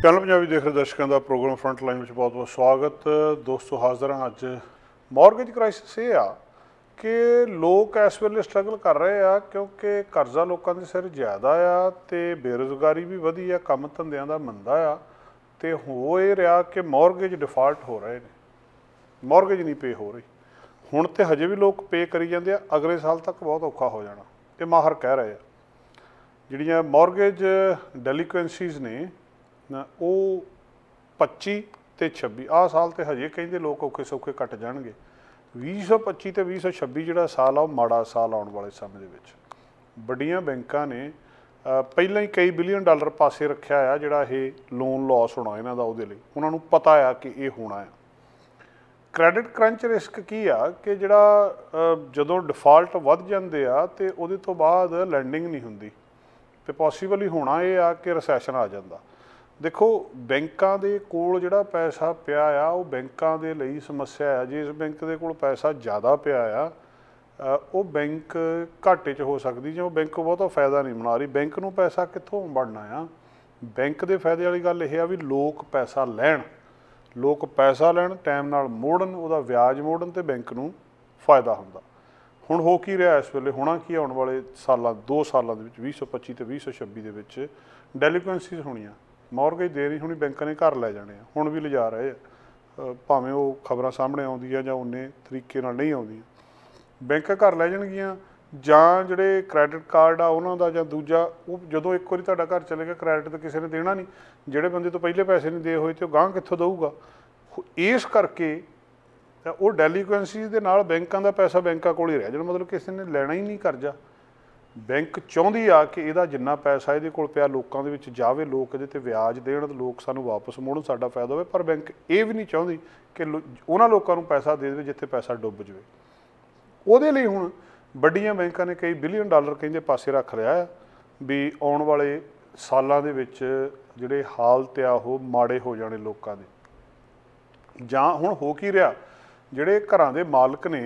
Channel Punjabi देख रहे दर्शकों का प्रोग्राम फ्रंट लाइन में बहुत बहुत स्वागत। दोस्तों हाजिर हाँ अज मॉर्गेज क्राइसिस ये आ कि लोग इस वेले स्ट्रगल कर रहे हैं क्योंकि कर्जा लोगों के सिर ज़्यादा आ तो बेरोज़गारी भी वधी आ, काम धंदियां का मंदा आ तो हो ये रहा कि मॉर्गेज डिफाल्ट हो रहे हैं, मॉर्गेज नहीं पे हो रही। हुण तो हजे भी लोग पे करी जाते हैं, अगले साल तक बहुत औखा हो जाना, ये माहर कह रहे हैं। जिहड़ियां मॉर्गेज डेलिक्वेंसीज़ ने वो 25 ते 26 आ साल तो हजे कहिंदे लोग औखे सौखे कट जाणगे। 2025 ते 2026 जिहड़ा साल आ माड़ा साल आउण वाले समय दे विच वड्डियां बैंकां ने पहिलां ही कई बिलियन डॉलर पासे रखिया आ जिहड़ा ये लोन लॉस होना इन्हां दा, उहदे लई उन्हां नूं पता आ कि ये होना है। क्रेडिट क्रंच रिस्क की आ कि जिहड़ा जदों डिफाल्ट वध जांदे आ ते उहदे तो बाद लैंडिंग नहीं हुंदी ते पॉसीबल ही होना ये आ कि रिसैशन आ जांदा। देखो बैंकां दे कोल जिहड़ा पैसा पिया आ वो बैंकां दे लई समस्या है। जिस बैंक दे कोल पैसा ज़्यादा पिया आ वो बैंक घाटे च हो सकती, जो बैंक बहुता फायदा नहीं बना रही। बैंक नूं पैसा कित्थों बनना आ? बैंक दे फायदे वाली गल यह आ भी लोग पैसा लैण, लोग पैसा लैण टाइम नाल मोड़न, उहदा व्याज मोड़न ते बैंक नूं फायदा हुंदा। हुण हो की रहा इस वेले, होना की आउण वाले सालां 2 सालां दे विच 2025 ते 2026 दे विच डेलिक्वेंसीज होणीआं। मॉर्गेज दे नहीं होनी, बैंकां ने घर लै जाने, हुण भी लिजा रहे आ, भावें वो खबरां सामने आउंदियां जां उन्ने तरीके नाल नहीं आउंदियां। बैंक घर लै जाणगीआं जां जिहड़े क्रेडिट कार्ड आ उन्हां दा जां दूजा वो जदों एक वारी तुहाडा घर चले गया क्रेडिट तो किसी ने देना नहीं, जिहड़े बंदे तो पहले पैसे नहीं दे होए ते गांह कित्थों देऊगा। इस करके वो डेलिक्वेंसी दे नाल बैंकां दा पैसा बैंकां कोल ही रह जाना, मतलब किसी ने लैना ही नहीं करजा। बैंक चाहुंदी आ कि इहदा जिन्ना पैसा इहदे कोल पिया लोकां दे विच जावे, लोक इहदे ते व्याज देण, लोक सानूं वापस मोड़न, साडा फायदा होवे। पर बैंक ये भी नहीं चाहुंदी कि उन्हां लोकां नूं पैसा दे देवे जिथे पैसा डुੱਬ जावे। ਉਹਦੇ ਲਈ ਹੁਣ ਵੱਡੀਆਂ ਬੈਂਕਾਂ ਨੇ ਕਈ ਬਿਲੀਅਨ ਡਾਲਰ ਕਹਿੰਦੇ ਪਾਸੇ ਰੱਖ ਲਿਆ ਆ ਵੀ ਆਉਣ ਵਾਲੇ ਸਾਲਾਂ ਦੇ ਵਿੱਚ ਜਿਹੜੇ ਹਾਲਤ ਆ ਉਹ ਮਾੜੇ ਹੋ ਜਾਣੇ ਲੋਕਾਂ ਦੇ। ਜਾਂ ਹੁਣ ਹੋ ਕੀ ਰਿਹਾ, ਜਿਹੜੇ ਘਰਾਂ ਦੇ ਮਾਲਕ ਨੇ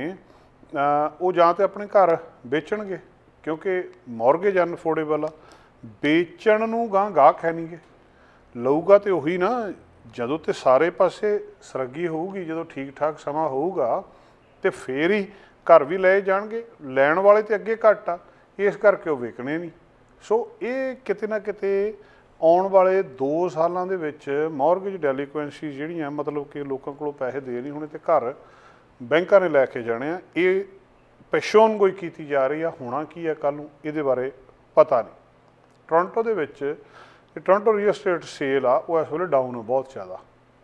ਉਹ ਜਾਂ ਤਾਂ ਆਪਣੇ ਘਰ ਵੇਚਣਗੇ ਕਿਉਂਕਿ ਮੌਰਗੇਜ ਅਨਅਫੋਰਡੇਬਲ ਆ, ਵੇਚਣ ਨੂੰ ਗਾਹਕ ਹੈ ਨਹੀਂ ਗੇ, ਲਊਗਾ ਤਾਂ ਉਹੀ ਨਾ ਜਦੋਂ ਤੇ ਸਾਰੇ ਪਾਸੇ ਸਰੱਗੀ ਹੋਊਗੀ, ਜਦੋਂ ਠੀਕ ਠਾਕ ਸਮਾਂ ਹੋਊਗਾ ਤੇ ਫੇਰ ਹੀ घर भी ले जाएंगे, लैण वाले तो अगे घट आ, इस करके वो विकने नहीं। सो ये किते ना किते आने वाले 2 सालों के विच मॉर्गेज डेलिक्वेंसी जिहड़ियां मतलब कि लोगों को पैसे दे नहीं होने तो घर बैंकां ने लैके जाने आ, ये पेशोन गोई की जा रही है। होना की है कल नूं इहदे बारे पता नहीं। टोरंटो दे विच टोरंटो रियल एस्टेट सेल आ वो इस वेले डाउन बहुत ज़्यादा,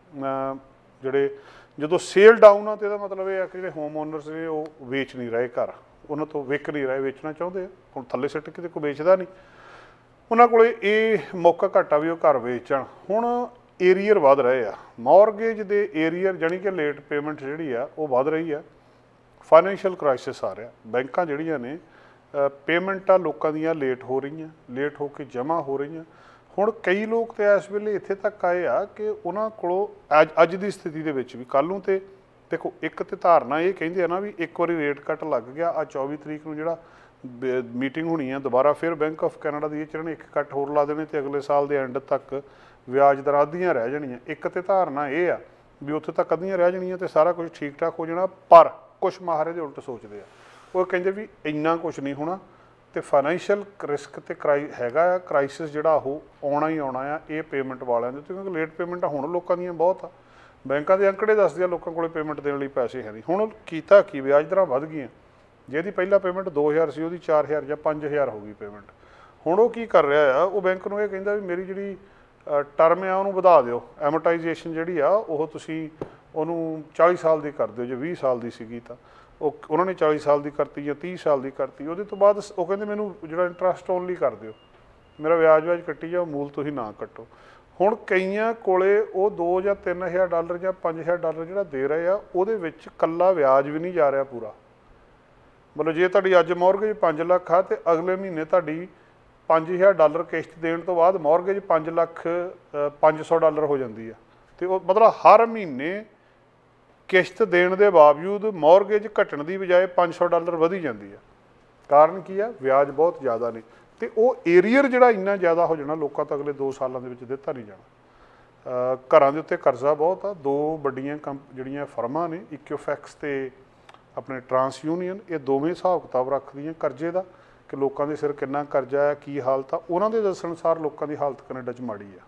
जिहड़े जो सेल डाउन आ तो यह मतलब यह कि होम ओनर्स ने वो वेच नहीं रहे घर, उन्होंने तो विक नहीं रहे, वेचना चाहते हम थले सिट के कोई बेचता नहीं, उन्होंने को ये मौका घट्ट आ भी वो घर वेचण। हुण एरीयर वध रहे आ, मॉर्गेज दे एरीयर जानी कि लेट पेमेंट जिहड़ी आ वो वध रही है। फाइनैंशियल क्राइसिस आ रहा, बैंकां जिहड़ियां ने पेमेंटां लोकां दीयां लेट हो रही, लेट होकर जमा हो रही। हुण कई लोग तो इस वेले इत्थे तक आए आ कि उन्हां कोलों अज दी स्थिति दे विच भी कल नूं ते देखो एक तो धारणा ये कहिंदे आ ना भी एक बारी रेट कट लग गया, आ 24 तरीक नूं जिहड़ा मीटिंग होनी है दोबारा फिर बैंक ऑफ कैनेडा दी चढ़न एक कट होर ला देने तो अगले साल के एंड तक व्याज दर अद्धियां रह जाणियां। एक तो धारणा ये आ भी उत्थे तक अद्धियां रह जाणियां तो सारा कुछ ठीक ठाक हो जाना, पर कुछ माहर दे उल्ट सोचते आ, वो कहिंदे भी इन्ना कुछ नहीं होना तो फाइनैंशियल रिस्क तो हैगा आ, क्राइसिस जिहड़ा वो आउणा ही आउणा आ ये पेमेंट वालियां दे, क्योंकि लेट पेमेंट हुण लोकां दीयां बहुत आ। बैंकां दे अंकड़े दसदे आ लोकां कोले पेमेंट देण लई पैसे है नहीं। हुण कीता की ब्याज दरां वध गईआं, जिहदी पहिला पेमेंट 2000 सी उहदी 4000 जां 5000 हो गई पेमेंट। हुण वो की कर रहा आ, वो बैंक नूं इह कहिंदा भी मेरी जिहड़ी टर्म आ उहनूं वधा दिओ, एमोटाइजेशन जिहड़ी आ ओह तुसीं उहनूं 40 साल दी कर दिओ, जे 20 साल दी सीगी तां उन्होंने 40 साल की करती या 30 साल की करती, वो तो बाद वो कहते मैनू जो इंटरस्ट ओनली कर दिओ, मेरा व्याज व्याज कट्टी जाओ, मूल तुसीं ना कट्टो। हुण कईयां कोले वो 2 या 3000 डॉलर या 5000 डॉलर जिहड़ा दे रहे आ उहदे विच कल्ला व्याज भी नहीं जा रहा पूरा। मतलब जे तुहाडी अज मॉर्गेज 5 लाख आ तो अगले महीने तुहाडी 5000 डॉलर किश्त देण तो बाद मॉर्गेज 5,500 डॉलर हो जाती है। तो मतलब हर महीने किश्त देने के बावजूद मॉर्गेज घटण की बजाय 500 डॉलर वधी जाती है। कारण की है, व्याज बहुत ज़्यादा ने, तो वो एरीयर जिहड़ा इन्ना ज़्यादा हो जाना लोगों तो अगले 2 सालों के दिता नहीं जाना। ਘਰਾਂ ਦੇ ਉੱਤੇ ਕਰਜ਼ਾ ਬਹੁਤ ਆ। ਦੋ ਵੱਡੀਆਂ ਜਿਹੜੀਆਂ ਫਰਮਾਂ ਨੇ ਇਕੋਫੈਕਸ ਤੇ ਆਪਣੇ ਟਰਾਂਸ ਯੂਨੀਅਨ, ਇਹ ਦੋਵੇਂ ਹਿਸਾਬ ਕਿਤਾਬ ਰੱਖਦੀਆਂ ਕਰਜ਼ੇ ਦਾ ਕਿ ਲੋਕਾਂ ਦੇ ਸਿਰ ਕਿੰਨਾ ਕਰਜ਼ਾ ਹੈ, ਕੀ ਹਾਲਤ ਆ। ਉਹਨਾਂ ਦੇ ਦੱਸਣ ਅਨੁਸਾਰ ਲੋਕਾਂ ਦੀ ਹਾਲਤ ਕੈਨੇਡਾ 'ਚ ਮਾੜੀ ਆ।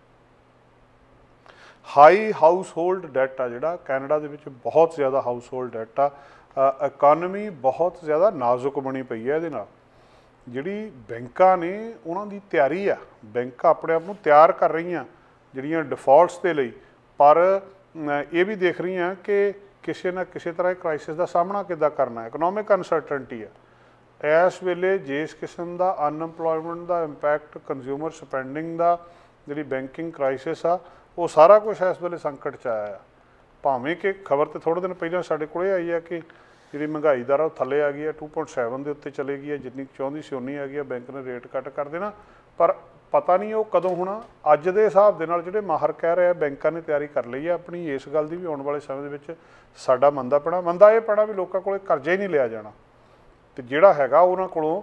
ਹਾਈ ਹਾਊਸ ਹੋਲਡ ਡੈਟ ਆ ਜਿਹੜਾ ਕੈਨੇਡਾ ਦੇ ਵਿੱਚ ਬਹੁਤ ਜ਼ਿਆਦਾ ਹਾਊਸ ਹੋਲਡ ਡੈਟ ਆ। ਇਕਾਨਮੀ ਬਹੁਤ ਜ਼ਿਆਦਾ ਨਾਜ਼ੁਕ ਬਣੀ ਪਈ ਹੈ ਇਹਦੇ ਨਾਲ। ਜਿਹੜੀ ਬੈਂਕਾਂ ਨੇ ਉਹਨਾਂ ਦੀ ਤਿਆਰੀ ਆ, ਬੈਂਕਾਂ ਆਪਣੇ ਆਪ ਨੂੰ ਤਿਆਰ ਕਰ ਰਹੀਆਂ ਜਿਹੜੀਆਂ ਡਿਫਾਲਟਸ ਦੇ ਲਈ, ਪਰ ਇਹ ਵੀ ਦੇਖ ਰਹੀਆਂ ਕਿ ਕਿਸੇ ਨਾ ਕਿਸੇ ਤਰ੍ਹਾਂ ਇਹ ਕ੍ਰਾਈਸਿਸ ਦਾ ਸਾਹਮਣਾ ਕਿੱਦਾਂ ਕਰਨਾ ਹੈ। ਇਕਨੋਮਿਕ ਅਨਸਰਟਨਟੀ ਆ ਇਸ ਵੇਲੇ। ਜਿਸ ਕਿਸਮ ਦਾ ਅਨਐਮਪਲੋਇਮੈਂਟ ਦਾ ਇੰਪੈਕਟ, ਕੰਜ਼ਿਊਮਰ ਸਪੈਂਡਿੰਗ ਦਾ, ਜਿਹੜੀ ਬੈਂਕਿੰਗ ਕ੍ਰਾਈਸਿਸ ਆ, ਉਹ ਸਾਰਾ ਕੁਛ ਇਸ ਵੇਲੇ ਸੰਕਟ 'ਚ ਆਇਆ ਆ। ਭਾਵੇਂ ਕਿ ਖਬਰ ਤਾਂ ਥੋੜ੍ਹੇ ਦਿਨ ਪਹਿਲਾਂ ਸਾਡੇ ਕੋਲ ਆਈ ਆ ਕਿ ਜਿਹੜੀ ਮਹਿੰਗਾਈ ਦਰ ਆ ਉਹ ਥੱਲੇ ਆ ਗਈ ਹੈ, 2.7 ਦੇ ਉੱਤੇ ਚਲੇ ਗਈ ਹੈ, ਜਿੰਨੀ ਚਾਹੁੰਦੀ ਸੀ ਉਨੀ ਆ ਗਈ ਹੈ। ਬੈਂਕ ਨੇ ਰੇਟ ਕੱਟ ਕਰ ਦੇਣਾ, ਪਰ ਪਤਾ ਨਹੀਂ ਉਹ ਕਦੋਂ ਹੋਣਾ। ਅੱਜ ਦੇ ਹਿਸਾਬ ਦੇ ਨਾਲ ਜਿਹੜੇ ਮਾਹਰ ਕਹਿ ਰਹੇ ਆ ਬੈਂਕਾਂ ਨੇ ਤਿਆਰੀ ਕਰ ਲਈ ਹੈ ਆਪਣੀ ਇਸ ਗੱਲ ਦੀ ਵੀ ਆਉਣ ਵਾਲੇ ਸਮੇਂ ਦੇ ਵਿੱਚ ਸਾਡਾ ਮੰਦਾ ਇਹ ਪੈਣਾ ਵੀ ਲੋਕਾਂ ਕੋਲ ਕਰਜ਼ਾ ਹੀ ਨਹੀਂ ਲਿਆ ਜਾਣਾ, ਅਤੇ ਜਿਹੜਾ ਹੈਗਾ ਉਹਨਾਂ ਕੋਲੋਂ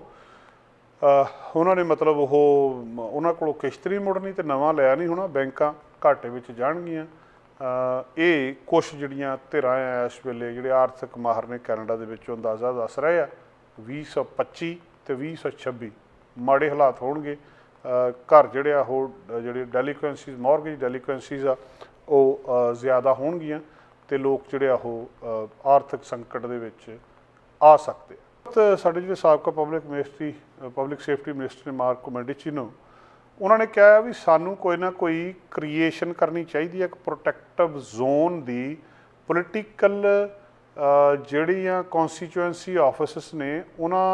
ਉਹਨਾਂ ਨੇ ਮਤਲਬ ਉਹਨਾਂ ਕੋਲੋਂ ਕਿਸ਼ਤ ਨਹੀਂ ਮੁੜਨੀ ਅਤੇ ਨਵਾਂ ਲਿਆ ਨਹੀਂ ਹੋਣਾ। ਬੈਂਕਾਂ ਘਾਟੇ ਵਿੱਚ ਜਾਣਗੀਆਂ। ਇਹ ਕੁਛ ਜਿਹੜੀਆਂ ਧਿਰਾਂ ਆ ਇਸ ਵੇਲੇ ਜਿਹੜੇ ਆਰਥਿਕ ਮਾਹਰ ਨੇ ਕੈਨੇਡਾ ਦੇ ਵਿੱਚੋਂ ਅੰਦਾਜ਼ਾ ਦੱਸ ਰਹੇ ਆ 2025 ਅਤੇ 2026 ਮਾੜੇ ਹਾਲਾਤ ਹੋਣਗੇ। ਘਰ ਜਿਹੜੇ ਆ ਉਹ ਜਿਹੜੇ ਡੈਲੀਕੁਐਂਸੀਜ਼, ਮੌਰਗੇਜ ਡੈਲੀਕੁਐਂਸੀਜ਼ ਆ ਉਹ ਜ਼ਿਆਦਾ ਹੋਣਗੀਆਂ ਅਤੇ ਲੋਕ ਜਿਹੜੇ ਆ ਉਹ ਆਰਥਿਕ ਸੰਕਟ ਦੇ ਵਿੱਚ ਆ ਸਕਦੇ ਆ। ਸਾਡੇ ਜਿਹੜੇ ਸਾਬਕਾ ਪਬਲਿਕ ਸੇਫਟੀ ਮਿਨਿਸਟਰ ਨੇ ਮਾਰਕੋ ਮੈਂਡੀਚੀਨੋ, ਉਹਨਾਂ ਨੇ ਕਿਹਾ ਵੀ ਸਾਨੂੰ ਕੋਈ ਨਾ ਕੋਈ ਕ੍ਰੀਏਸ਼ਨ ਕਰਨੀ ਚਾਹੀਦੀ ਹੈ, ਇੱਕ ਪ੍ਰੋਟੈਕਟਿਵ ਜ਼ੋਨ ਦੀ। ਪੋਲੀਟੀਕਲ ਜਿਹੜੀਆਂ ਕੌਂਸਟੀਚੁਐਂਸੀ ਆਫਿਸਿਸ ਨੇ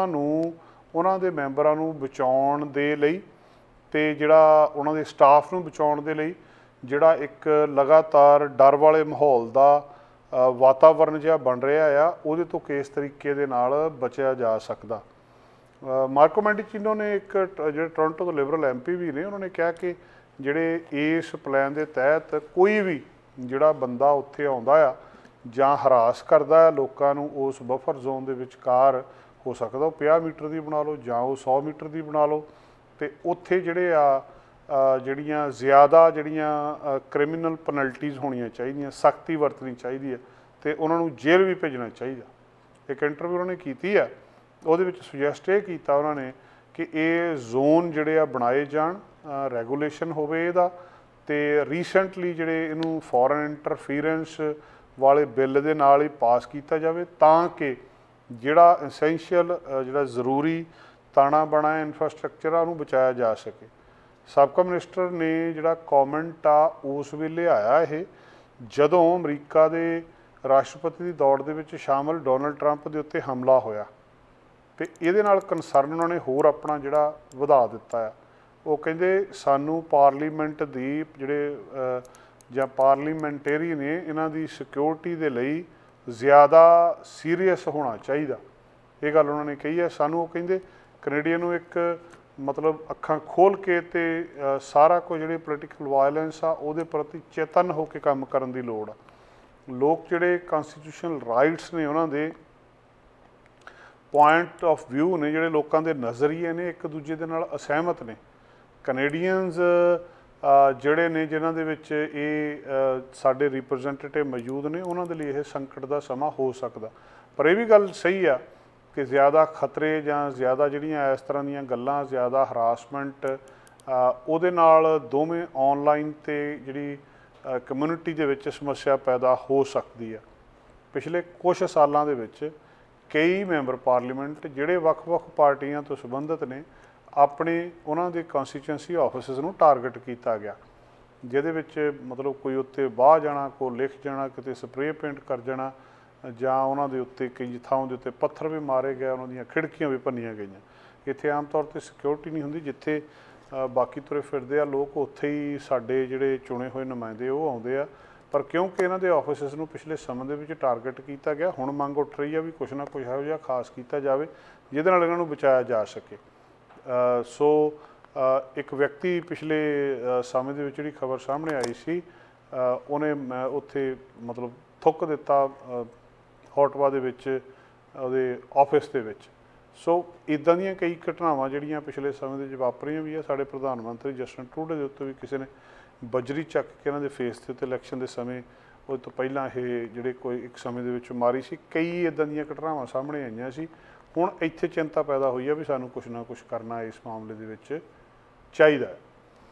ਉਹਨਾਂ ਦੇ ਮੈਂਬਰਾਂ ਨੂੰ ਬਚਾਉਣ ਦੇ ਲਈ ਅਤੇ ਜਿਹੜਾ ਉਹਨਾਂ ਦੇ ਸਟਾਫ ਨੂੰ ਬਚਾਉਣ ਦੇ ਲਈ ਜਿਹੜਾ ਇੱਕ ਲਗਾਤਾਰ ਡਰ ਵਾਲੇ ਮਾਹੌਲ ਦਾ ਵਾਤਾਵਰਨ ਜਿਹਾ ਬਣ ਰਿਹਾ ਆ, ਉਹਦੇ ਤੋਂ ਕਿਸ ਤਰੀਕੇ ਦੇ ਨਾਲ ਬਚਿਆ ਜਾ ਸਕਦਾ। ਮਾਰਕੋ ਮੈਂਡੀਚੀਨੋ ਨੇ ਇੱਕ ਜਿਹੜੇ ਟੋਰਾਂਟੋ ਤੋਂ ਲਿਬਰਲ MP ਵੀ ਨੇ, ਉਹਨਾਂ ਨੇ ਕਿਹਾ ਕਿ ਜਿਹੜੇ ਇਸ ਪਲਾਨ ਦੇ ਤਹਿਤ ਕੋਈ ਵੀ ਜਿਹੜਾ ਬੰਦਾ ਉੱਥੇ ਆਉਂਦਾ ਆ ਜਾਂ ਹਰਾਸ ਕਰਦਾ ਆ ਲੋਕਾਂ ਨੂੰ, ਉਸ ਬਫਰ ਜ਼ੋਨ ਦੇ ਵਿਚਕਾਰ ਹੋ ਸਕਦਾ ਉਹ 50 ਮੀਟਰ ਦੀ ਬਣਾ ਲਓ ਜਾਂ ਉਹ 100 ਮੀਟਰ ਦੀ ਬਣਾ ਲਓ, ਅਤੇ ਉੱਥੇ ਜਿਹੜੇ ਆ ਜਿਹੜੀਆਂ ਜ਼ਿਆਦਾ ਜਿਹੜੀਆਂ ਕ੍ਰਿਮੀਨਲ ਪੈਨਲਟੀਜ਼ ਹੋਣੀਆਂ ਚਾਹੀਦੀਆਂ, ਸਖਤੀ ਵਰਤਣੀ ਚਾਹੀਦੀ ਹੈ, ਅਤੇ ਉਹਨਾਂ ਨੂੰ ਜੇਲ੍ਹ ਵੀ ਭੇਜਣਾ ਚਾਹੀਦਾ। ਇੱਕ ਇੰਟਰਵਿਊ ਉਹਨਾਂ ਨੇ ਕੀਤੀ ਆ, ਉਹਦੇ ਵਿੱਚ ਸੁਜੈਸਟ ਇਹ ਕੀਤਾ ਉਹਨਾਂ ਨੇ ਕਿ ਇਹ ਜ਼ੋਨ ਜਿਹੜੇ ਆ ਬਣਾਏ ਜਾਣ, ਰੈਗੂਲੇਸ਼ਨ ਹੋਵੇ ਇਹਦਾ, ਅਤੇ ਰੀਸੈਂਟਲੀ ਜਿਹੜੇ ਇਹਨੂੰ ਫੋਰਨ ਇੰਟਰਫੀਰੈਂਸ ਵਾਲੇ ਬਿੱਲ ਦੇ ਨਾਲ ਹੀ ਪਾਸ ਕੀਤਾ ਜਾਵੇ ਤਾਂ ਕਿ ਜਿਹੜਾ ਐਸੈਂਸ਼ੀਅਲ ਜਿਹੜਾ ਜ਼ਰੂਰੀ ਤਾਣਾ ਬਾਣਾ ਇਨਫਰਾਸਟਰਕਚਰ ਆ ਉਹਨੂੰ ਬਚਾਇਆ ਜਾ ਸਕੇ। ਸਾਬਕਾ ਮਿਨਿਸਟਰ ਨੇ ਜਿਹੜਾ ਕੌਮੈਂਟ ਆ ਉਸ ਵੇਲੇ ਆਇਆ ਇਹ ਜਦੋਂ ਅਮਰੀਕਾ ਦੇ ਰਾਸ਼ਟਰਪਤੀ ਦੀ ਦੌੜ ਦੇ ਵਿੱਚ ਸ਼ਾਮਲ ਡੋਨਲਡ ਟਰੰਪ ਦੇ ਉੱਤੇ ਹਮਲਾ ਹੋਇਆ, ਅਤੇ ਇਹਦੇ ਨਾਲ ਕੰਸਰਨ ਉਹਨਾਂ ਨੇ ਹੋਰ ਆਪਣਾ ਜਿਹੜਾ ਵਧਾ ਦਿੱਤਾ ਆ। ਉਹ ਕਹਿੰਦੇ ਸਾਨੂੰ ਪਾਰਲੀਮੈਂਟ ਦੀ ਜਿਹੜੇ ਜਾਂ ਪਾਰਲੀਮੈਂਟੇਰੀ ਨੇ ਇਹਨਾਂ ਦੀ ਸਿਕਿਉਰਿਟੀ ਦੇ ਲਈ ਜ਼ਿਆਦਾ ਸੀਰੀਅਸ ਹੋਣਾ ਚਾਹੀਦਾ, ਇਹ ਗੱਲ ਉਹਨਾਂ ਨੇ ਕਹੀ ਹੈ। ਸਾਨੂੰ ਉਹ ਕਹਿੰਦੇ ਕੈਨੇਡੀਅਨ ਨੂੰ ਇੱਕ ਮਤਲਬ ਅੱਖਾਂ ਖੋਲ੍ਹ ਕੇ ਅਤੇ ਸਾਰਾ ਕੁਝ ਜਿਹੜੀ ਪੋਲੀਟੀਕਲ ਵਾਇਲੈਂਸ ਆ ਉਹਦੇ ਪ੍ਰਤੀ ਚੇਤਨ ਹੋ ਕੇ ਕੰਮ ਕਰਨ ਦੀ ਲੋੜ ਆ। ਲੋਕ ਜਿਹੜੇ ਕਨਸਟੀਟਿਊਸ਼ਨਲ ਰਾਈਟਸ ਨੇ ਉਹਨਾਂ ਦੇ ਪੁਆਇੰਟ ਆਫ ਵਿਊ ਨੇ, ਜਿਹੜੇ ਲੋਕਾਂ ਦੇ ਨਜ਼ਰੀਏ ਨੇ, ਇੱਕ ਦੂਜੇ ਦੇ ਨਾਲ ਅਸਹਿਮਤ ਨੇ। ਕੈਨੇਡੀਅਨਸ ਜਿਹੜੇ ਨੇ ਜਿਨ੍ਹਾਂ ਦੇ ਵਿੱਚ ਇਹ ਸਾਡੇ ਰਿਪਰੈਜ਼ੈਂਟੇਟਿਵ ਮੌਜੂਦ ਨੇ, ਉਹਨਾਂ ਦੇ ਲਈ ਇਹ ਸੰਕਟ ਦਾ ਸਮਾਂ ਹੋ ਸਕਦਾ। ਪਰ ਇਹ ਵੀ ਗੱਲ ਸਹੀ ਆ ਕਿ ਜ਼ਿਆਦਾ ਖਤਰੇ ਜਾਂ ਜ਼ਿਆਦਾ ਜਿਹੜੀਆਂ ਇਸ ਤਰ੍ਹਾਂ ਦੀਆਂ ਗੱਲਾਂ, ਜ਼ਿਆਦਾ ਹਰਾਸਮੈਂਟ, ਉਹਦੇ ਨਾਲ ਦੋਵੇਂ ਔਨਲਾਈਨ ਅਤੇ ਜਿਹੜੀ ਕਮਿਊਨਿਟੀ ਦੇ ਵਿੱਚ ਸਮੱਸਿਆ ਪੈਦਾ ਹੋ ਸਕਦੀ ਆ। ਪਿਛਲੇ ਕੁਛ ਸਾਲਾਂ ਦੇ ਵਿੱਚ ਕਈ ਮੈਂਬਰ ਪਾਰਲੀਮੈਂਟ ਜਿਹੜੇ ਵੱਖ-ਵੱਖ ਪਾਰਟੀਆਂ ਤੋਂ ਸੰਬੰਧਿਤ ਨੇ, ਆਪਣੇ ਉਹਨਾਂ ਦੇ ਕੌਂਸਟੀਚੁਐਂਸੀ ਆਫਿਸਿਸ ਨੂੰ ਟਾਰਗੇਟ ਕੀਤਾ ਗਿਆ, ਜਿਹਦੇ ਵਿੱਚ ਮਤਲਬ ਕੋਈ ਉੱਤੇ ਬਾਹ ਜਾਣਾ, ਕੋਈ ਲਿਖ ਜਾਣਾ, ਕਿਤੇ ਸਪਰੇਅ ਪੇਂਟ ਕਰ ਜਾਣਾ, ਜਾਂ ਉਹਨਾਂ ਦੇ ਉੱਤੇ ਕਈ ਥਾਵਾਂ ਦੇ ਉੱਤੇ ਪੱਥਰ ਵੀ ਮਾਰੇ ਗਏ, ਉਹਨਾਂ ਦੀਆਂ ਖਿੜਕੀਆਂ ਵੀ ਭੰਨੀਆਂ ਗਈਆਂ। ਇੱਥੇ ਆਮ ਤੌਰ 'ਤੇ ਸਿਕਿਉਰਿਟੀ ਨਹੀਂ ਹੁੰਦੀ, ਜਿੱਥੇ ਬਾਕੀ ਤੁਰੇ ਫਿਰਦੇ ਆ ਲੋਕ, ਉੱਥੇ ਹੀ ਸਾਡੇ ਜਿਹੜੇ ਚੁਣੇ ਹੋਏ ਨੁਮਾਇੰਦੇ ਉਹ ਆਉਂਦੇ ਆ। ਪਰ ਕਿਉਂਕਿ ਇਹਨਾਂ ਦੇ ਆਫਿਸਿਸ ਨੂੰ ਪਿਛਲੇ ਸਮੇਂ ਦੇ ਵਿੱਚ ਟਾਰਗੇਟ ਕੀਤਾ ਗਿਆ, ਹੁਣ ਮੰਗ ਉੱਠ ਰਹੀ ਆ ਵੀ ਕੁਛ ਨਾ ਕੁਛ ਇਹੋ ਜਿਹਾ ਖਾਸ ਕੀਤਾ ਜਾਵੇ ਜਿਹਦੇ ਨਾਲ ਇਹਨਾਂ ਨੂੰ ਬਚਾਇਆ ਜਾ ਸਕੇ। ਸੋ ਇੱਕ ਵਿਅਕਤੀ ਪਿਛਲੇ ਸਮੇਂ ਦੇ ਵਿੱਚ ਜਿਹੜੀ ਖਬਰ ਸਾਹਮਣੇ ਆਈ ਸੀ, ਉਹਨੇ ਉੱਥੇ ਮਤਲਬ ਥੁੱਕ ਦਿੱਤਾ ਹੋਟਵਾ ਦੇ ਵਿੱਚ, ਉਹਦੇ ਆਫਿਸ ਦੇ ਵਿੱਚ, ਸੋ ਇੱਦਾਂ ਦੀਆਂ ਕਈ ਘਟਨਾਵਾਂ ਜਿਹੜੀਆਂ ਪਿਛਲੇ ਸਮੇਂ ਦੇ ਵਿੱਚ ਵਾਪਰੀਆਂ ਵੀ ਆ। ਸਾਡੇ ਪ੍ਰਧਾਨ ਮੰਤਰੀ ਜਸਟਿਨ ਟਰੂਡੋ ਦੇ ਉੱਤੇ ਵੀ ਕਿਸੇ ਨੇ ਬਜਰੀ ਚੱਕ ਕੇ ਇਹਨਾਂ ਦੇ ਫੇਸ ਦੇ ਉੱਤੇ ਇਲੈਕਸ਼ਨ ਦੇ ਸਮੇਂ ਉਹ ਤੋਂ ਪਹਿਲਾਂ ਇਹ ਜਿਹੜੇ ਕੋਈ ਇੱਕ ਸਮੇਂ ਦੇ ਵਿੱਚ ਮਾਰੀ ਸੀ। ਕਈ ਇੱਦਾਂ ਦੀਆਂ ਘਟਨਾਵਾਂ ਸਾਹਮਣੇ ਆਈਆਂ ਸੀ। ਹੁਣ ਇੱਥੇ ਚਿੰਤਾ ਪੈਦਾ ਹੋਈ ਆ ਵੀ ਸਾਨੂੰ ਕੁਛ ਨਾ ਕੁਛ ਕਰਨਾ ਇਸ ਮਾਮਲੇ ਦੇ ਵਿੱਚ ਚਾਹੀਦਾ ਹੈ।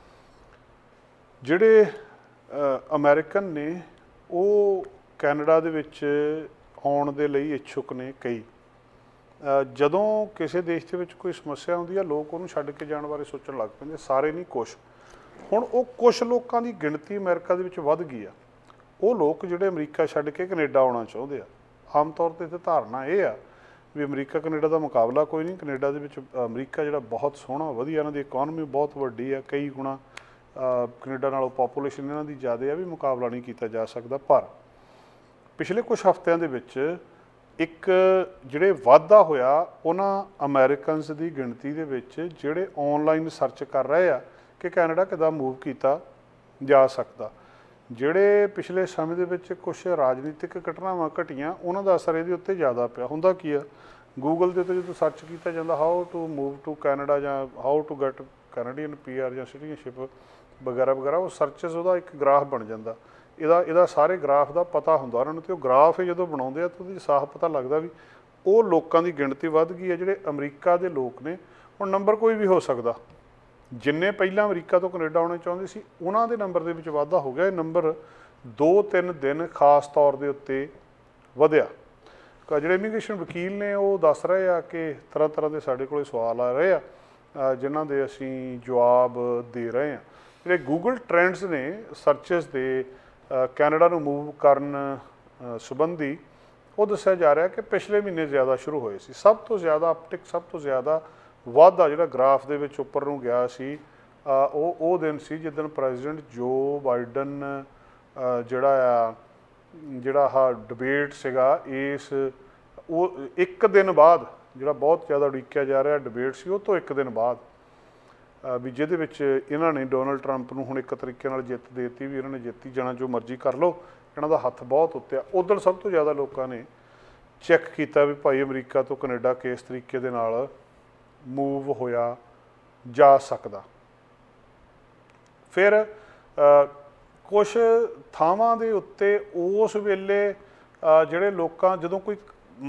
ਜਿਹੜੇ ਅਮਰੀਕਨ ਨੇ ਉਹ ਕੈਨੇਡਾ ਦੇ ਵਿੱਚ ਆਉਣ ਦੇ ਲਈ ਇੱਛੁਕ ਨੇ ਕਈ। ਜਦੋਂ ਕਿਸੇ ਦੇਸ਼ ਦੇ ਵਿੱਚ ਕੋਈ ਸਮੱਸਿਆ ਆਉਂਦੀ ਆ ਲੋਕ ਉਹਨੂੰ ਛੱਡ ਕੇ ਜਾਣ ਬਾਰੇ ਸੋਚਣ ਲੱਗ ਪੈਂਦੇ, ਸਾਰੇ ਨਹੀਂ ਕੁਛ। ਹੁਣ ਉਹ ਕੁਛ ਲੋਕਾਂ ਦੀ ਗਿਣਤੀ ਅਮਰੀਕਾ ਦੇ ਵਿੱਚ ਵੱਧ ਗਈ ਆ। ਉਹ ਲੋਕ ਜਿਹੜੇ ਅਮਰੀਕਾ ਛੱਡ ਕੇ ਕੈਨੇਡਾ ਆਉਣਾ ਚਾਹੁੰਦੇ ਆ। ਆਮ ਤੌਰ 'ਤੇ ਇੱਥੇ ਧਾਰਨਾ ਇਹ ਆ ਵੀ ਅਮਰੀਕਾ ਕੈਨੇਡਾ ਦਾ ਮੁਕਾਬਲਾ ਕੋਈ ਨਹੀਂ। ਕੈਨੇਡਾ ਦੇ ਵਿੱਚ ਅਮਰੀਕਾ ਜਿਹੜਾ ਬਹੁਤ ਸੋਹਣਾ ਵਧੀਆ, ਇਹਨਾਂ ਦੀ ਇਕੋਨਮੀ ਬਹੁਤ ਵੱਡੀ ਆ, ਕਈ ਗੁਣਾ ਕੈਨੇਡਾ ਨਾਲੋਂ ਪਾਪੂਲੇਸ਼ਨ ਇਹਨਾਂ ਦੀ ਜ਼ਿਆਦਾ ਆ, ਵੀ ਮੁਕਾਬਲਾ ਨਹੀਂ ਕੀਤਾ ਜਾ ਸਕਦਾ। ਪਰ ਪਿਛਲੇ ਕੁਝ ਹਫ਼ਤਿਆਂ ਦੇ ਵਿੱਚ ਇੱਕ ਜਿਹੜੇ ਵਾਧਾ ਹੋਇਆ ਉਹਨਾਂ ਅਮਰੀਕਨਸ ਦੀ ਗਿਣਤੀ ਦੇ ਵਿੱਚ ਜਿਹੜੇ ਔਨਲਾਈਨ ਸਰਚ ਕਰ ਰਹੇ ਆ ਕਿ ਕੈਨੇਡਾ ਕਿੱਦਾਂ ਮੂਵ ਕੀਤਾ ਜਾ ਸਕਦਾ। ਜਿਹੜੇ ਪਿਛਲੇ ਸਮੇਂ ਦੇ ਵਿੱਚ ਕੁਛ ਰਾਜਨੀਤਿਕ ਘਟਨਾਵਾਂ ਘਟੀਆਂ ਉਹਨਾਂ ਦਾ ਅਸਰ ਇਹਦੇ ਉੱਤੇ ਜ਼ਿਆਦਾ ਪਿਆ। ਹੁੰਦਾ ਕੀ ਆ, ਗੂਗਲ ਦੇ ਉੱਤੇ ਜਦੋਂ ਸਰਚ ਕੀਤਾ ਜਾਂਦਾ how to move to Canada ਜਾਂ how to get Canadian PR ਜਾਂ ਸਿਟੀਜ਼ਨਸ਼ਿਪ ਵਗੈਰਾ ਵਗੈਰਾ, ਉਹ ਸਰਚਸ ਉਹਦਾ ਇੱਕ ਗ੍ਰਾਫ ਬਣ ਜਾਂਦਾ। ਇਹਦਾ ਸਾਰੇ ਗ੍ਰਾਫ ਦਾ ਪਤਾ ਹੁੰਦਾ ਉਹਨਾਂ ਨੂੰ, ਅਤੇ ਉਹ ਗ੍ਰਾਫ ਜਦੋਂ ਬਣਾਉਂਦੇ ਆ ਤਾਂ ਉਹਦੀ ਸਾਫ਼ ਪਤਾ ਲੱਗਦਾ ਵੀ ਉਹ ਲੋਕਾਂ ਦੀ ਗਿਣਤੀ ਵੱਧ ਗਈ ਹੈ ਜਿਹੜੇ ਅਮਰੀਕਾ ਦੇ ਲੋਕ ਨੇ। ਹੁਣ ਨੰਬਰ ਕੋਈ ਵੀ ਹੋ ਸਕਦਾ, ਜਿੰਨੇ ਪਹਿਲਾਂ ਅਮਰੀਕਾ ਤੋਂ ਕੈਨੇਡਾ ਆਉਣਾ ਚਾਹੁੰਦੇ ਸੀ ਉਹਨਾਂ ਦੇ ਨੰਬਰ ਦੇ ਵਿੱਚ ਵਾਧਾ ਹੋ ਗਿਆ। ਇਹ ਨੰਬਰ 2-3 ਦਿਨ ਖਾਸ ਤੌਰ ਦੇ ਉੱਤੇ ਵਧਿਆ। ਜਿਹੜੇ ਇਮੀਗ੍ਰੇਸ਼ਨ ਵਕੀਲ ਨੇ ਉਹ ਦੱਸ ਰਹੇ ਆ ਕਿ ਤਰ੍ਹਾਂ ਤਰ੍ਹਾਂ ਦੇ ਸਾਡੇ ਕੋਲ ਸਵਾਲ ਆ ਰਹੇ ਆ ਜਿਨ੍ਹਾਂ ਦੇ ਅਸੀਂ ਜਵਾਬ ਦੇ ਰਹੇ ਹਾਂ। ਜਿਹੜੇ ਗੂਗਲ ਟ੍ਰੈਂਡਸ ਨੇ ਸਰਚਸ ਦੇ ਕੈਨੇਡਾ ਨੂੰ ਮੂਵ ਕਰਨ ਸੰਬੰਧੀ, ਉਹ ਦੱਸਿਆ ਜਾ ਰਿਹਾ ਕਿ ਪਿਛਲੇ ਮਹੀਨੇ ਜ਼ਿਆਦਾ ਸ਼ੁਰੂ ਹੋਏ ਸੀ। ਸਭ ਤੋਂ ਜ਼ਿਆਦਾ ਅਪਟਿਕ, ਸਭ ਤੋਂ ਜ਼ਿਆਦਾ ਵਾਧਾ ਜਿਹੜਾ ਗ੍ਰਾਫ ਦੇ ਵਿੱਚ ਉੱਪਰ ਨੂੰ ਗਿਆ ਸੀ ਉਹ ਦਿਨ ਸੀ ਜਿੱਦਣ ਪ੍ਰੈਜ਼ੀਡੈਂਟ ਜੋ ਬਾਈਡਨ ਜਿਹੜਾ ਆਹ ਡਿਬੇਟ ਸੀਗਾ ਇਸ ਉਹ ਇੱਕ ਦਿਨ ਬਾਅਦ, ਜਿਹੜਾ ਬਹੁਤ ਜ਼ਿਆਦਾ ਉਡੀਕਿਆ ਜਾ ਰਿਹਾ ਡਿਬੇਟ ਸੀ, ਉਹ ਤੋਂ ਇੱਕ ਦਿਨ ਬਾਅਦ ਵੀ ਜਿਹਦੇ ਵਿੱਚ ਇਹਨਾਂ ਨੇ ਡੋਨਲਡ ਟਰੰਪ ਨੂੰ ਹੁਣ ਇੱਕ ਤਰੀਕੇ ਨਾਲ ਜਿੱਤ ਦੇ ਦਿੱਤੀ ਵੀ ਇਹਨਾਂ ਨੇ ਜਿੱਤੀ ਜਾਣਾ, ਜੋ ਮਰਜ਼ੀ ਕਰ ਲਓ, ਇਹਨਾਂ ਦਾ ਹੱਥ ਬਹੁਤ ਉੱਤੇ ਆ। ਉਦੋਂ ਸਭ ਤੋਂ ਜ਼ਿਆਦਾ ਲੋਕਾਂ ਨੇ ਚੈੱਕ ਕੀਤਾ ਵੀ ਭਾਈ ਅਮਰੀਕਾ ਤੋਂ ਕੈਨੇਡਾ ਕਿਸ ਤਰੀਕੇ ਦੇ ਨਾਲ ਮੂਵ ਹੋਇਆ ਜਾ ਸਕਦਾ। ਫਿਰ ਕੁਛ ਥਾਵਾਂ ਦੇ ਉੱਤੇ ਉਸ ਵੇਲੇ ਜਿਹੜੇ ਲੋਕਾਂ, ਜਦੋਂ ਕੋਈ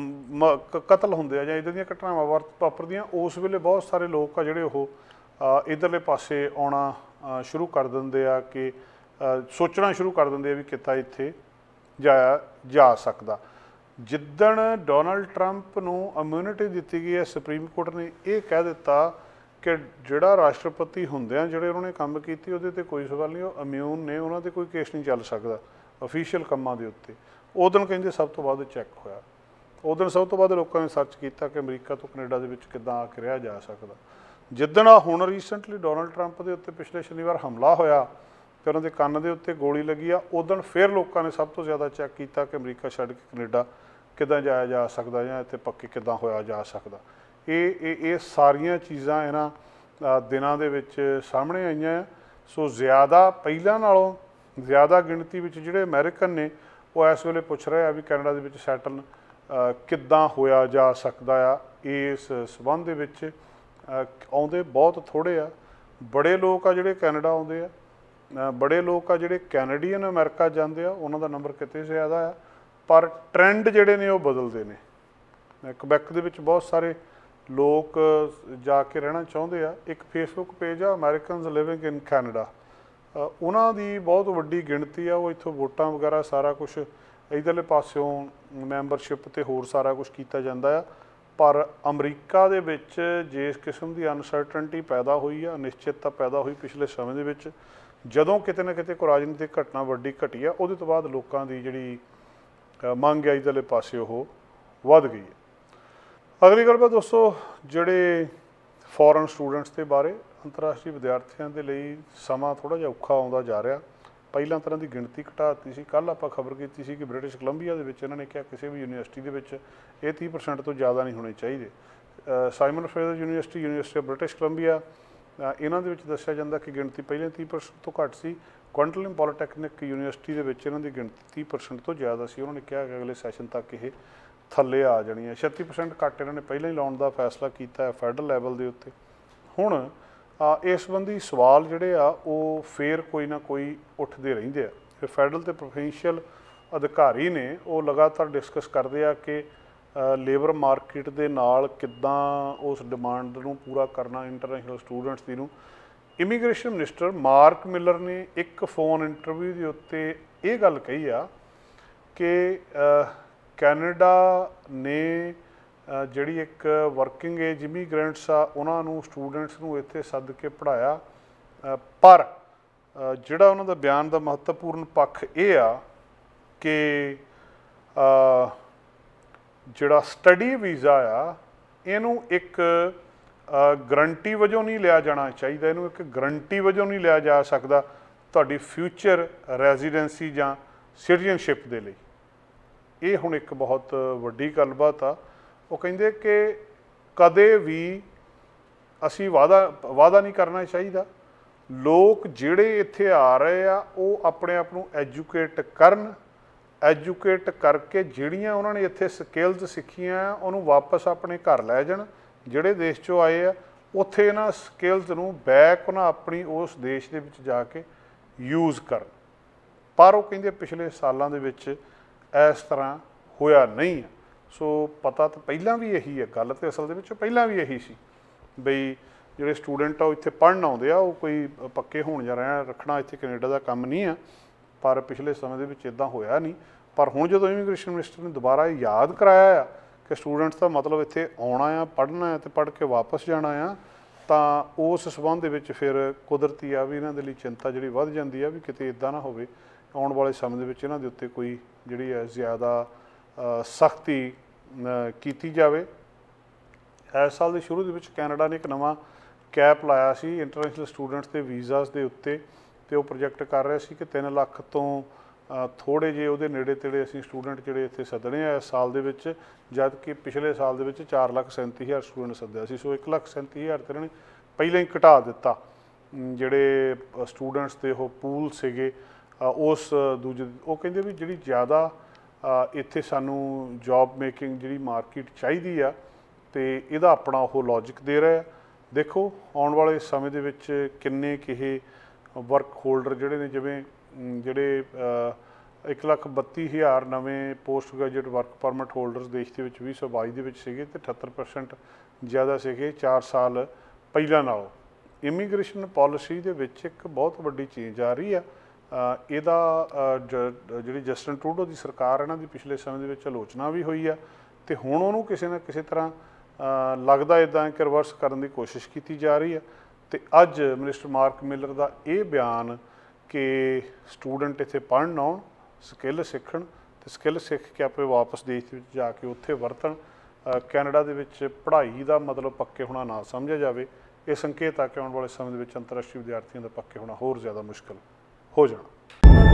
ਕਤਲ ਹੁੰਦੇ ਆ ਜਾਂ ਇੱਦਾਂ ਦੀਆਂ ਘਟਨਾਵਾਂ ਵਾਪਰਦੀਆਂ, ਉਸ ਵੇਲੇ ਬਹੁਤ ਸਾਰੇ ਲੋਕ ਆ ਜਿਹੜੇ ਉਹ ਇੱਧਰਲੇ ਪਾਸੇ ਆਉਣਾ ਸ਼ੁਰੂ ਕਰ ਦਿੰਦੇ ਆ ਕਿ ਸੋਚਣਾ ਸ਼ੁਰੂ ਕਰ ਦਿੰਦੇ ਆ ਵੀ ਕਿੱਦਾਂ ਇੱਥੇ ਜਾਇਆ ਜਾ ਸਕਦਾ। ਜਿੱਦਣ ਡੋਨਲਡ ਟਰੰਪ ਨੂੰ ਇਮਿਊਨਿਟੀ ਦਿੱਤੀ ਗਈ ਹੈ, ਸੁਪਰੀਮ ਕੋਰਟ ਨੇ ਇਹ ਕਹਿ ਦਿੱਤਾ ਕਿ ਜਿਹੜਾ ਰਾਸ਼ਟਰਪਤੀ ਹੁੰਦਿਆਂ ਜਿਹੜੇ ਉਹਨਾਂ ਨੇ ਕੰਮ ਕੀਤੇ ਉਹਦੇ 'ਤੇ ਕੋਈ ਸਵਾਲ ਨਹੀਂ, ਉਹ ਇਮਿਊਨ ਨੇ, ਉਹਨਾਂ 'ਤੇ ਕੋਈ ਕੇਸ ਨਹੀਂ ਚੱਲ ਸਕਦਾ ਅਫੀਸ਼ੀਅਲ ਕੰਮਾਂ ਦੇ ਉੱਤੇ। ਉਦੋਂ ਕਹਿੰਦੇ ਸਭ ਤੋਂ ਵੱਧ ਚੈੱਕ ਹੋਇਆ, ਉਦੋਂ ਸਭ ਤੋਂ ਵੱਧ ਲੋਕਾਂ ਨੇ ਸਰਚ ਕੀਤਾ ਕਿ ਅਮਰੀਕਾ ਤੋਂ ਕੈਨੇਡਾ ਦੇ ਵਿੱਚ ਕਿੱਦਾਂ ਆ ਕੇ ਰਿਹਾ ਜਾ ਸਕਦਾ। ਜਿੱਦਣ ਹੁਣ ਰੀਸੈਂਟਲੀ ਡੋਨਲਡ ਟਰੰਪ ਦੇ ਉੱਤੇ ਪਿਛਲੇ ਸ਼ਨੀਵਾਰ ਹਮਲਾ ਹੋਇਆ ਅਤੇ ਉਹਨਾਂ ਦੇ ਕੰਨ ਦੇ ਉੱਤੇ ਗੋਲੀ ਲੱਗੀ ਆ, ਉਦੋਂ ਫਿਰ ਲੋਕਾਂ ਨੇ ਸਭ ਤੋਂ ਜ਼ਿਆਦਾ ਚੈੱਕ ਕੀਤਾ ਕਿ ਅਮਰੀਕਾ ਛੱਡ ਕੇ ਕੈਨੇਡਾ ਕਿੱਦਾਂ ਜਾਇਆ ਜਾ ਸਕਦਾ ਜਾਂ ਇੱਥੇ ਪੱਕੇ ਕਿੱਦਾਂ ਹੋਇਆ ਜਾ ਸਕਦਾ। ਇਹ ਸਾਰੀਆਂ ਚੀਜ਼ਾਂ ਇਹਨਾਂ ਦਿਨਾਂ ਦੇ ਵਿੱਚ ਸਾਹਮਣੇ ਆਈਆਂ। ਸੋ ਜ਼ਿਆਦਾ ਪਹਿਲਾਂ ਨਾਲੋਂ ਜ਼ਿਆਦਾ ਗਿਣਤੀ ਵਿੱਚ ਜਿਹੜੇ ਅਮਰੀਕਨ ਨੇ ਉਹ ਇਸ ਵੇਲੇ ਪੁੱਛ ਰਹੇ ਆ ਵੀ ਕੈਨੇਡਾ ਦੇ ਵਿੱਚ ਸੈਟਲ ਕਿੱਦਾਂ ਹੋਇਆ ਜਾ ਸਕਦਾ ਆ। ਇਸ ਸੰਬੰਧ ਦੇ ਵਿੱਚ ਆਉਂਦੇ ਬਹੁਤ ਥੋੜ੍ਹੇ ਆ, ਬੜੇ ਲੋਕ ਆ ਜਿਹੜੇ ਕੈਨੇਡਾ ਆਉਂਦੇ ਆ, ਬੜੇ ਲੋਕ ਆ ਜਿਹੜੇ ਕੈਨੇਡੀਅਨ ਅਮਰੀਕਾ ਜਾਂਦੇ ਆ, ਉਹਨਾਂ ਦਾ ਨੰਬਰ ਕਿਤੇ ਜ਼ਿਆਦਾ ਆ। ਪਰ ਟਰੈਂਡ ਜਿਹੜੇ ਨੇ ਉਹ ਬਦਲਦੇ ਨੇ। ਕੁਬੈਕ ਦੇ ਵਿੱਚ ਬਹੁਤ ਸਾਰੇ ਲੋਕ ਜਾ ਕੇ ਰਹਿਣਾ ਚਾਹੁੰਦੇ ਆ। ਇੱਕ ਫੇਸਬੁੱਕ ਪੇਜ ਆ ਅਮਰੀਕਨਸ ਲਿਵਿੰਗ ਇਨ ਕੈਨੇਡਾ, ਉਹਨਾਂ ਦੀ ਬਹੁਤ ਵੱਡੀ ਗਿਣਤੀ ਆ। ਉਹ ਇੱਥੋਂ ਵੋਟਾਂ ਵਗੈਰਾ ਸਾਰਾ ਕੁਛ ਇੱਧਰਲੇ ਪਾਸਿਓਂ ਮੈਂਬਰਸ਼ਿਪ ਅਤੇ ਹੋਰ ਸਾਰਾ ਕੁਛ ਕੀਤਾ ਜਾਂਦਾ ਆ। ਪਰ ਅਮਰੀਕਾ ਦੇ ਵਿੱਚ ਜਿਸ ਕਿਸਮ ਦੀ ਅਨਸਰਟਨਟੀ ਪੈਦਾ ਹੋਈ ਆ, ਅਨਿਸ਼ਚਿਤਤਾ ਪੈਦਾ ਹੋਈ ਪਿਛਲੇ ਸਮੇਂ ਦੇ ਵਿੱਚ, ਜਦੋਂ ਕਿਤੇ ਨਾ ਕਿਤੇ ਕੋਈ ਰਾਜਨੀਤਿਕ ਘਟਨਾ ਵੱਡੀ ਘਟੀ ਆ, ਉਹਦੇ ਤੋਂ ਬਾਅਦ ਲੋਕਾਂ ਦੀ ਜਿਹੜੀ ਮੰਗ ਹੈ ਇੱਧਰਲੇ ਪਾਸੇ ਉਹ ਵੱਧ ਗਈ ਹੈ। ਅਗਲੀ ਗੱਲ ਬਾਤ ਦੋਸਤੋ, ਜਿਹੜੇ ਫੋਰਨ ਸਟੂਡੈਂਟਸ ਦੇ ਬਾਰੇ, ਅੰਤਰਰਾਸ਼ਟਰੀ ਵਿਦਿਆਰਥੀਆਂ ਦੇ ਲਈ ਸਮਾਂ ਥੋੜ੍ਹਾ ਜਿਹਾ ਔਖਾ ਆਉਂਦਾ ਜਾ ਰਿਹਾ। ਪਹਿਲਾਂ ਤਰ੍ਹਾਂ ਦੀ ਗਿਣਤੀ ਘਟਾ ਦਿੱਤੀ ਸੀ। ਕੱਲ੍ਹ ਆਪਾਂ ਖਬਰ ਕੀਤੀ ਸੀ ਕਿ ਬ੍ਰਿਟਿਸ਼ ਕੋਲੰਬੀਆ ਦੇ ਵਿੱਚ ਇਹਨਾਂ ਨੇ ਕਿਹਾ ਕਿਸੇ ਵੀ ਯੂਨੀਵਰਸਿਟੀ ਦੇ ਵਿੱਚ ਇਹ 30% ਤੋਂ ਜ਼ਿਆਦਾ ਨਹੀਂ ਹੋਣੇ ਚਾਹੀਦੇ। Simon Fraser University of British Columbia, ਇਹਨਾਂ ਦੇ ਵਿੱਚ ਦੱਸਿਆ ਜਾਂਦਾ ਕਿ ਗਿਣਤੀ ਪਹਿਲਾਂ 30% ਤੋਂ ਘੱਟ ਸੀ। ਕੁਆਂਟਲਮ ਪੋਲੀਟੈਕਨਿਕ ਯੂਨੀਵਰਸਿਟੀ ਦੇ ਵਿੱਚ ਇਹਨਾਂ ਦੀ ਗਿਣਤੀ 30% ਤੋਂ ਜ਼ਿਆਦਾ ਸੀ। ਉਹਨਾਂ ਨੇ ਕਿਹਾ ਕਿ ਅਗਲੇ ਸੈਸ਼ਨ ਤੱਕ ਇਹ ਥੱਲੇ ਆ ਜਾਣੀਆਂ। 36% ਘੱਟ ਇਹਨਾਂ ਨੇ ਪਹਿਲਾਂ ਹੀ ਲਾਉਣ ਦਾ ਫੈਸਲਾ ਕੀਤਾ ਹੈ ਫੈਡਰਲ ਲੈਵਲ ਦੇ ਉੱਤੇ। ਹੁਣ ਇਸ ਸੰਬੰਧੀ ਸਵਾਲ ਜਿਹੜੇ ਆ ਉਹ ਫੇਰ ਕੋਈ ਨਾ ਕੋਈ ਉੱਠਦੇ ਰਹਿੰਦੇ ਆ। ਫਿਰ ਫੈਡਰਲ ਤੇ ਪ੍ਰੋਵਿੰਸ਼ੀਅਲ ਅਧਿਕਾਰੀ ਨੇ ਉਹ ਲਗਾਤਾਰ ਡਿਸਕਸ ਕਰਦੇ ਆ ਕਿ ਲੇਬਰ ਮਾਰਕੀਟ ਦੇ ਨਾਲ ਕਿੱਦਾਂ ਉਸ ਡਿਮਾਂਡ ਨੂੰ ਪੂਰਾ ਕਰਨਾ ਇੰਟਰਨੈਸ਼ਨਲ ਸਟੂਡੈਂਟਸ ਦੀ ਨੂੰ। ਇਮੀਗ੍ਰੇਸ਼ਨ ਮਿਨਿਸਟਰ ਮਾਰਕ ਮਿਲਰ ਨੇ ਇੱਕ ਫੋਨ ਇੰਟਰਵਿਊ ਦੇ ਉੱਤੇ ਇਹ ਗੱਲ ਕਹੀ ਆ ਕਿ ਕੈਨੇਡਾ ਨੇ ਜਿਹੜੀ ਇੱਕ ਵਰਕਿੰਗ ਏਜ ਇਮੀਗ੍ਰੈਂਟਸ ਆ ਉਹਨਾਂ ਨੂੰ ਸਟੂਡੈਂਟਸ ਨੂੰ ਇੱਥੇ ਸੱਦ ਕੇ ਪੜ੍ਹਾਇਆ, ਪਰ ਜਿਹੜਾ ਉਹਨਾਂ ਦਾ ਬਿਆਨ ਦਾ ਮਹੱਤਵਪੂਰਨ ਪੱਖ ਇਹ ਆ ਕਿ ਜਿਹੜਾ ਸਟੱਡੀ ਵੀਜ਼ਾ ਆ ਇਹਨੂੰ ਇੱਕ ਗਰੰਟੀ ਵਜੋਂ ਨਹੀਂ ਲਿਆ ਜਾਣਾ ਚਾਹੀਦਾ, ਇਹਨੂੰ ਇੱਕ ਗਰੰਟੀ ਵਜੋਂ ਨਹੀਂ ਲਿਆ ਜਾ ਸਕਦਾ ਤੁਹਾਡੀ ਫਿਊਚਰ ਰੈਜ਼ੀਡੈਂਸੀ ਜਾਂ ਸਿਟੀਜ਼ਨਸ਼ਿਪ ਦੇ ਲਈ। ਇਹ ਹੁਣ ਇੱਕ ਬਹੁਤ ਵੱਡੀ ਗੱਲਬਾਤ ਆ। ਉਹ ਕਹਿੰਦੇ ਕਿ ਕਦੇ ਵੀ ਅਸੀਂ ਵਾਅਦਾ ਨਹੀਂ ਕਰਨਾ ਚਾਹੀਦਾ। ਲੋਕ ਜਿਹੜੇ ਇੱਥੇ ਆ ਰਹੇ ਆ ਉਹ ਆਪਣੇ ਆਪ ਨੂੰ ਐਜੂਕੇਟ ਕਰਨ, ਐਜੂਕੇਟ ਕਰਕੇ ਜਿਹੜੀਆਂ ਉਹਨਾਂ ਨੇ ਇੱਥੇ ਸਕਿੱਲਸ ਸਿੱਖੀਆਂ ਉਹਨੂੰ ਵਾਪਸ ਆਪਣੇ ਘਰ ਲੈ ਜਾਣ। ਜਿਹੜੇ ਦੇਸ਼ 'ਚੋਂ ਆਏ ਆ ਉੱਥੇ ਇਹਨਾਂ ਸਕਿੱਲਸ ਨੂੰ ਬੈਕ ਉਹਨਾਂ ਆਪਣੀ ਉਸ ਦੇਸ਼ ਦੇ ਵਿੱਚ ਜਾ ਕੇ ਯੂਜ਼ ਕਰਨ। ਪਰ ਉਹ ਕਹਿੰਦੇ ਪਿਛਲੇ ਸਾਲਾਂ ਦੇ ਵਿੱਚ ਇਸ ਤਰ੍ਹਾਂ ਹੋਇਆ ਨਹੀਂ ਆ। ਸੋ ਪਤਾ ਤਾਂ ਪਹਿਲਾਂ ਵੀ ਇਹੀ ਹੈ, ਗੱਲ ਤਾਂ ਅਸਲ ਦੇ ਵਿੱਚ ਪਹਿਲਾਂ ਵੀ ਇਹੀ ਸੀ ਬਈ ਜਿਹੜੇ ਸਟੂਡੈਂਟ ਆ ਉਹ ਇੱਥੇ ਪੜ੍ਹਨ ਆਉਂਦੇ ਆ ਉਹ ਕੋਈ ਪੱਕੇ ਹੋਣ ਜਾਂ ਰੱਖਣਾ ਇੱਥੇ ਕੈਨੇਡਾ ਦਾ ਕੰਮ ਨਹੀਂ ਆ, ਪਰ ਪਿਛਲੇ ਸਮੇਂ ਦੇ ਵਿੱਚ ਇੱਦਾਂ ਹੋਇਆ ਨਹੀਂ। ਪਰ ਹੁਣ ਜਦੋਂ ਇਮੀਗ੍ਰੇਸ਼ਨ ਮਿਨਿਸਟਰ ਨੇ ਦੁਬਾਰਾ ਯਾਦ ਕਰਾਇਆ ਆ ਕਿ ਸਟੂਡੈਂਟਸ ਦਾ ਮਤਲਬ ਇੱਥੇ ਆਉਣਾ ਆ, ਪੜ੍ਹਨਾ ਆ ਅਤੇ ਪੜ੍ਹ ਕੇ ਵਾਪਸ ਜਾਣਾ ਆ, ਤਾਂ ਉਸ ਸੰਬੰਧ ਦੇ ਵਿੱਚ ਫਿਰ ਕੁਦਰਤੀ ਆ ਵੀ ਇਹਨਾਂ ਦੇ ਲਈ ਚਿੰਤਾ ਜਿਹੜੀ ਵੱਧ ਜਾਂਦੀ ਆ ਵੀ ਕਿਤੇ ਇੱਦਾਂ ਨਾ ਹੋਵੇ ਆਉਣ ਵਾਲੇ ਸਮੇਂ ਦੇ ਵਿੱਚ ਇਹਨਾਂ ਦੇ ਉੱਤੇ ਕੋਈ ਜਿਹੜੀ ਹੈ ਜ਼ਿਆਦਾ ਸਖਤੀ ਕੀਤੀ ਜਾਵੇ। ਇਸ ਸਾਲ ਦੇ ਸ਼ੁਰੂ ਦੇ ਵਿੱਚ ਕੈਨੇਡਾ ਨੇ ਇੱਕ ਨਵਾਂ ਕੈਪ ਲਾਇਆ ਸੀ ਇੰਟਰਨੈਸ਼ਨਲ ਸਟੂਡੈਂਟਸ ਦੇ ਵੀਜ਼ਾਸ ਦੇ ਉੱਤੇ, ਅਤੇ ਉਹ ਪ੍ਰੋਜੈਕਟ ਕਰ ਰਿਹਾ ਸੀ ਕਿ 3 ਲੱਖ ਤੋਂ ਥੋੜ੍ਹੇ ਜਿਹੇ ਉਹਦੇ ਨੇੜੇ ਤੇੜੇ ਅਸੀਂ ਸਟੂਡੈਂਟ ਜਿਹੜੇ ਇੱਥੇ ਸੱਦਣੇ ਆ ਇਸ ਸਾਲ ਦੇ ਵਿੱਚ, ਜਦ ਕਿ ਪਿਛਲੇ ਸਾਲ ਦੇ ਵਿੱਚ 4,37,000 ਸਟੂਡੈਂਟ ਸੱਦਿਆ ਸੀ। ਸੋ 1,37,000 ਤੇ ਇਹਨਾਂ ਨੇ ਪਹਿਲਾਂ ਹੀ ਘਟਾ ਦਿੱਤਾ ਜਿਹੜੇ ਸਟੂਡੈਂਟਸ ਦੇ ਉਹ ਪੂਲ ਸੀਗੇ ਉਸ ਦੂਜੇ। ਉਹ ਕਹਿੰਦੇ ਵੀ ਜਿਹੜੀ ਜ਼ਿਆਦਾ ਇੱਥੇ ਸਾਨੂੰ ਜੋਬ ਮੇਕਿੰਗ ਜਿਹੜੀ ਮਾਰਕੀਟ ਚਾਹੀਦੀ ਆ ਅਤੇ ਇਹਦਾ ਆਪਣਾ ਉਹ ਲੌਜਿਕ ਦੇ ਰਿਹਾ। ਦੇਖੋ ਆਉਣ ਵਾਲੇ ਸਮੇਂ ਦੇ ਵਿੱਚ ਕਿੰਨੇ ਕਿਹੇ ਵਰਕ ਹੋਲਡਰ ਜਿਹੜੇ ਨੇ, ਜਿਵੇਂ ਜਿਹੜੇ 1,32,000 ਨਵੇਂ post graduate work permit holders ਦੇਸ਼ ਦੇ ਵਿੱਚ 2022 ਦੇ ਵਿੱਚ ਸੀਗੇ ਅਤੇ 78% ਜ਼ਿਆਦਾ ਸੀਗੇ 4 ਸਾਲ ਪਹਿਲਾਂ ਨਾਲੋਂ। ਇਮੀਗ੍ਰੇਸ਼ਨ ਪੋਲਿਸੀ ਦੇ ਵਿੱਚ ਇੱਕ ਬਹੁਤ ਵੱਡੀ ਚੇਂਜ ਆ ਰਹੀ ਆ। ਇਹਦਾ ਜਿਹੜੀ ਜਸਟਿਨ ਟਰੂਡੋ ਦੀ ਸਰਕਾਰ ਇਹਨਾਂ ਦੀ ਪਿਛਲੇ ਸਮੇਂ ਦੇ ਵਿੱਚ ਆਲੋਚਨਾ ਵੀ ਹੋਈ ਆ, ਅਤੇ ਹੁਣ ਉਹਨੂੰ ਕਿਸੇ ਨਾ ਕਿਸੇ ਤਰ੍ਹਾਂ ਲੱਗਦਾ ਇੱਦਾਂ ਕਿ ਰਿਵਰਸ ਕਰਨ ਦੀ ਕੋਸ਼ਿਸ਼ ਕੀਤੀ ਜਾ ਰਹੀ ਆ। ਅਤੇ ਅੱਜ ਮਿਨਿਸਟਰ ਮਾਰਕ ਮਿਲਰ ਦਾ ਇਹ ਬਿਆਨ ਕਿ ਸਟੂਡੈਂਟ ਇੱਥੇ ਪੜ੍ਹਨ ਆਉਣ, ਸਕਿੱਲ ਸਿੱਖਣ ਅਤੇ ਸਕਿੱਲ ਸਿੱਖ ਕੇ ਆਪੇ ਵਾਪਸ ਦੇਸ਼ ਦੇ ਵਿੱਚ ਜਾ ਕੇ ਉੱਥੇ ਵਰਤਣ, ਕੈਨੇਡਾ ਦੇ ਵਿੱਚ ਪੜ੍ਹਾਈ ਦਾ ਮਤਲਬ ਪੱਕੇ ਹੋਣਾ ਨਾ ਸਮਝਿਆ ਜਾਵੇ। ਇਹ ਸੰਕੇਤ ਆ ਕਿ ਆਉਣ ਵਾਲੇ ਸਮੇਂ ਦੇ ਵਿੱਚ ਅੰਤਰਰਾਸ਼ਟਰੀ ਵਿਦਿਆਰਥੀਆਂ ਦਾ ਪੱਕੇ ਹੋਣਾ ਹੋਰ ਜ਼ਿਆਦਾ ਮੁਸ਼ਕਿਲ ਹੋ ਜਾਣਾ।